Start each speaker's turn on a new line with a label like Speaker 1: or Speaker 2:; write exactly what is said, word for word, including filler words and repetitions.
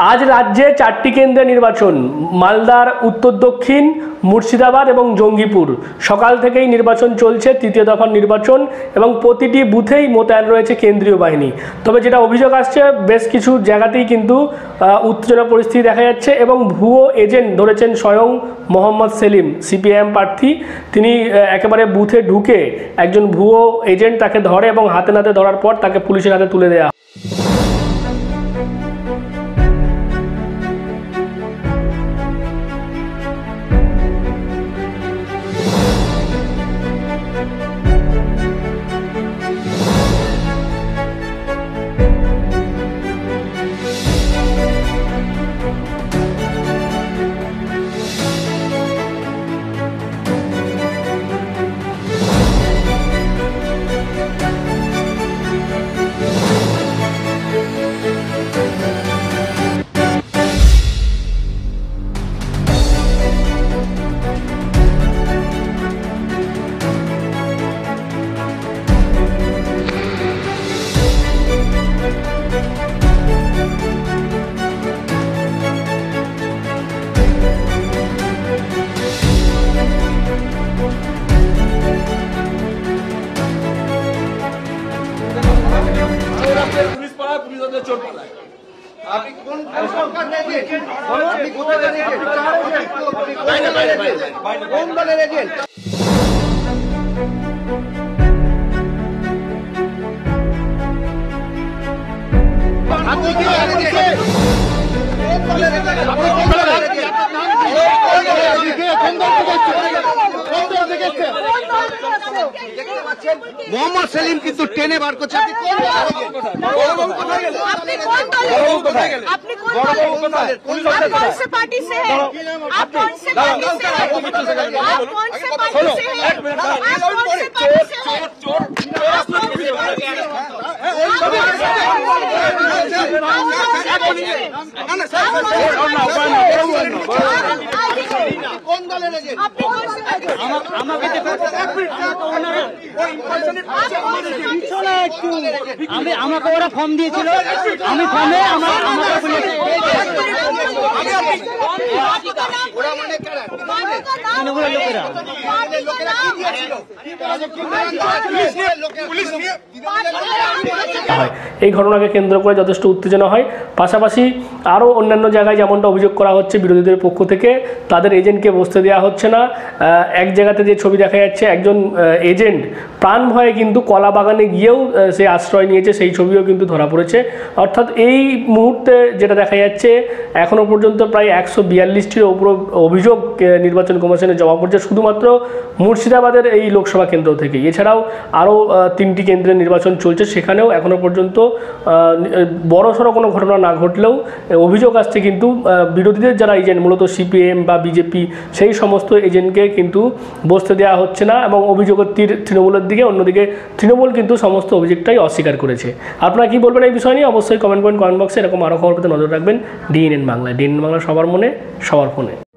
Speaker 1: আজ রাজ্যে চারটি কেন্দ্রে নির্বাচন, মালদার উত্তর দক্ষিণ, মুর্শিদাবাদ এবং জঙ্গিপুর। সকাল থেকেই নির্বাচন চলছে, তৃতীয় দফার নির্বাচন, এবং প্রতিটি বুথেই মোতায়েন রয়েছে কেন্দ্রীয় বাহিনী। তবে যেটা অভিযোগ আসছে, বেশ কিছু জায়গাতেই কিন্তু উত্তেজনা পরিস্থিতি দেখা যাচ্ছে এবং ভুয়ো এজেন্ট ধরেছেন স্বয়ং মোহাম্মদ সেলিম, সিপিআইএম প্রার্থী। তিনি একেবারে বুথে ঢুকে একজন ভুয়ো এজেন্ট তাকে ধরে এবং হাতে নাতে ধরার পর তাকে পুলিশের হাতে তুলে দেওয়া।
Speaker 2: পুলিশ পাড়া পুলিশ ওদের চোট পালায়। আপনি কোন সরকার এজেন্ট? আপনি কোথায় এজেন্ট? বাইরে বাইরে বাইরে কোন দলের এজেন্ট? আপনি কি এজেন্ট? কোন দলের এজেন্ট? আপনি কোন দলের এজেন্ট? কোন দল থেকে কোন দল থেকে মোহাম্মদ সেলিম কিন্তু টেনে বার করছে। আপনি কোন বড়বাবু কোথায় গেলেন? আপনি কোন বড়বাবু কোথায় গেলেন? আপনি কোন বড়বাবু কোথায়? কোন से पार्टी से है? आप कौन से पार्टी से हैं? आप कौन से पार्टी से हैं? आप कौन से पार्टी से हैं? चोर কোন দলের এজেন্ট? আপনি কোন সে পার্টি? আমাকে দেখো এক মিনিট ওনারা ওই ইনফরমেশন আমি আমাকে ওরা ফর্ম দিয়েছিল, আমি ফর্মে আমার আমাকে বলেছে আমি আপনি ওরা মানে কারা তৃণমূলের লোকেরা লোকেরা কি দিয়েছিল পুলিশ নিয়ে
Speaker 1: এই ঘটনাকে কেন্দ্র করে যথেষ্ট উত্তেজনা হয়। পাশাপাশি আরও অন্যান্য জায়গায় যেমনটা অভিযোগ করা হচ্ছে বিরোধীদের পক্ষ থেকে, তাদের এজেন্টকে বসতে দেওয়া হচ্ছে না। এক জায়গাতে যে ছবি দেখা যাচ্ছে, একজন এজেন্ট প্রাণ ভয়ে কিন্তু কলা বাগানে গিয়েও সে আশ্রয় নিয়েছে, সেই ছবিও কিন্তু ধরা পড়েছে। অর্থাৎ এই মুহূর্তে যেটা দেখা যাচ্ছে, এখনও পর্যন্ত প্রায় একশো বিয়াল্লিশটির ওপর অভিযোগ নির্বাচন কমিশনে জমা পড়ছে শুধুমাত্র মুর্শিদাবাদের এই লোকসভা কেন্দ্র থেকে। এছাড়াও আরও তিনটি কেন্দ্রে নির্বাচন চলছে, সেখানেও এখনও পর্যন্ত বড়সড় কোনো ঘটনা না ঘটলেও অভিযোগ আসছে কিন্তু বিরোধীদের যারা এজেন্ট, মূলত সিপিএম বা বিজেপি, সেই সমস্ত এজেন্টকে কিন্তু বসতে দেওয়া হচ্ছে না এবং অভিযোগের তীর তৃণমূলের দিকে। অন্যদিকে তৃণমূল কিন্তু সমস্ত অভিযোগটাই অস্বীকার করেছে। আপনারা কি বলবেন এই বিষয় নিয়ে? অবশ্যই কমেন্ট করেন কমেন্ট বক্সে। এরকম আরও খবর পেতে নজর রাখবেন ডিএনএন বাংলায়। ডিএনএন বাংলা সবার মনে, সবার ফোনে।